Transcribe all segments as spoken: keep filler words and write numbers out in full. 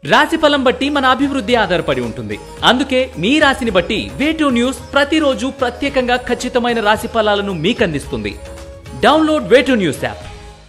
రాశిఫలం బట్టి మన అభివృద్ధి ఆధారపడి ఉంటుంది. అందుకే మీ రాశిని బట్టి వేటూ న్యూస్ ప్రతిరోజు ప్రత్యేకంగా ఖచ్చితమైన రాశి ఫలాలను మీకు అందిస్తుంది. Download way2 news app.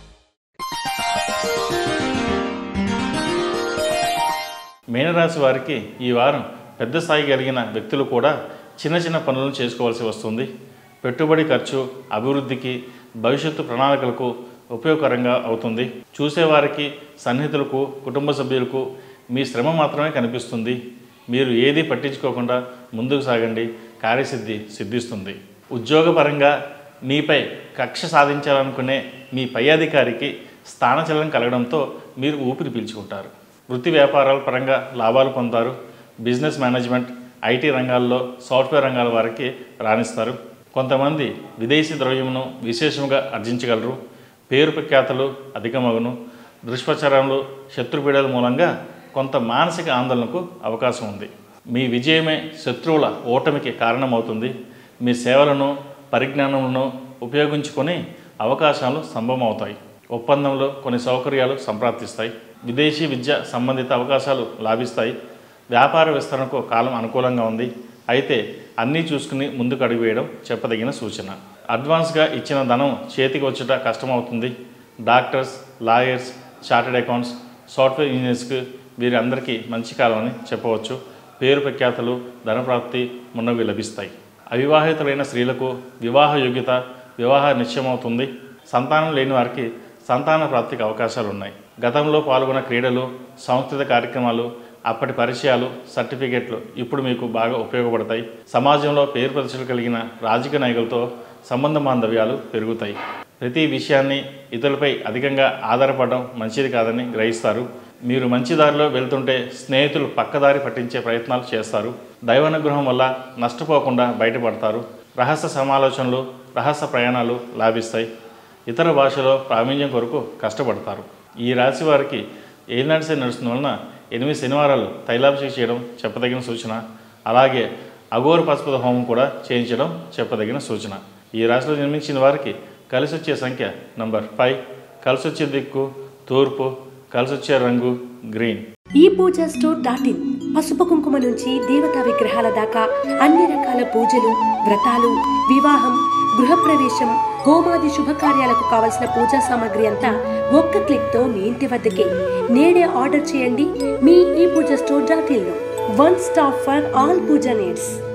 మీనరాశి వారికి ఈ వారం పెద్ద స్థాయి కలిగిన వ్యక్తులు కూడా చిన్న చిన్న పనులను చేసుకోవాల్సి వస్తుంది. పెట్టుబడి ఖర్చు అభివృద్ధికి, భవిష్యత్తు ప్రణాళికలకు ఉపయోగకరంగా అవుతుంది. చూసేవారికి, సన్నిహితులకు, కుటుంబ సభ్యులకు మీ శ్రమ మాత్రమే కనిపిస్తుంది. మీరు ఏది పట్టించుకోకుండా ముందుకు సాగండి, కార్యసిద్ధి సిద్ధిస్తుంది. ఉద్యోగపరంగా మీపై కక్ష సాధించాలనుకునే మీ పై అధికారికి స్థానచలనం కలగడంతో మీరు ఊపిరి పీల్చుకుంటారు. వృత్తి వ్యాపారాల పరంగా లాభాలు పొందుతారు. బిజినెస్ మేనేజ్మెంట్, ఐటీ రంగాల్లో, సాఫ్ట్వేర్ రంగాల వారికి రాణిస్తారు. కొంతమంది విదేశీ ద్రవ్యమును విశేషంగా ఆర్జించగలరు. పేరు ప్రఖ్యాతలు అధికమగును. దుష్ప్రచారంలో, శత్రుపీడల మూలంగా కొంత మానసిక ఆందోళనకు అవకాశం ఉంది. మీ విజయమే శత్రువుల ఓటమికి కారణమవుతుంది. మీ సేవలను, పరిజ్ఞానములను ఉపయోగించుకొని అవకాశాలు సంభవమవుతాయి. ఒప్పందంలో కొన్ని సౌకర్యాలు సంప్రాప్తిస్తాయి. విదేశీ విద్య సంబంధిత అవకాశాలు లాభిస్తాయి. వ్యాపార విస్తరణకు కాలం అనుకూలంగా ఉంది. అయితే అన్నీ చూసుకుని ముందుకు అడుగు వేయడం చెప్పదగిన సూచన. అడ్వాన్స్గా ఇచ్చిన ధనం చేతికి వచ్చుట కష్టమవుతుంది. Doctors, lawyers, chartered accounts, software ఇంజనీర్స్కి వీరందరికీ మంచి కాలం అని చెప్పవచ్చు. పేరు ప్రఖ్యాతలు, ధనప్రాప్తి మున్నవి లభిస్తాయి. అవివాహితులైన స్త్రీలకు వివాహ యోగ్యత, వివాహ నిశ్చయమవుతుంది. సంతానం లేని వారికి సంతాన ప్రాప్తికి అవకాశాలు ఉన్నాయి. గతంలో పాల్గొన్న క్రీడలు, సాంస్కృతిక కార్యక్రమాలు, అప్పటి పరిచయాలు, సర్టిఫికెట్లు ఇప్పుడు మీకు బాగా ఉపయోగపడతాయి. సమాజంలో పేరు ప్రతిష్టలు కలిగిన రాజకీయ నాయకులతో సంబంధ బాంధవ్యాలు పెరుగుతాయి. ప్రతి విషయాన్ని ఇతరులపై అధికంగా ఆధారపడడం మంచిది కాదని గ్రహిస్తారు. మీరు మంచి దారిలో వెళ్తుంటే స్నేహితులు పక్కదారి పట్టించే ప్రయత్నాలు చేస్తారు. దైవానుగ్రహం వల్ల నష్టపోకుండా బయటపడతారు. రహస్య సమాలోచనలు, రహస్య ప్రయాణాలు లాభిస్తాయి. ఇతర భాషలో ప్రావీణ్యం కొరకు కష్టపడతారు. ఈ రాశి వారికి ఏలినాటి నడుస్తున్న వలన ఎనిమిది శనివారాలు తైలాభిషేకం చేయడం చెప్పదగిన సూచన. అలాగే అఘోర పశుపత హోమం కూడా చేయించడం చెప్పదగిన సూచన. ఈ రాశిలో జన్మించిన వారికి కలిసి వచ్చే సంఖ్య నంబర్ ఫైవ్, కలిసి వచ్చే దిక్కు తూర్పు, కలిసి వచ్చే రంగు గ్రీన్. ఈ పూజా స్టోర్ డాట్ ఇన్ పసుపు కుంకుమ నుంచి దేవతా విగ్రహాల దాకా అన్ని రకాల పూజలు, వ్రతాలు, వివాహం, గృహప్రవేశం, హోమాది శుభకార్యాలకు కావలసిన పూజా సామాగ్రి అంతా ఒక్క క్లిక్ తో మీ ఇంటి వద్దకే. నేడే ఆర్డర్ చేయండి మీ ఈ పూజా స్టోర్ డాట్ ఇన్ లో. One stop for all puja needs.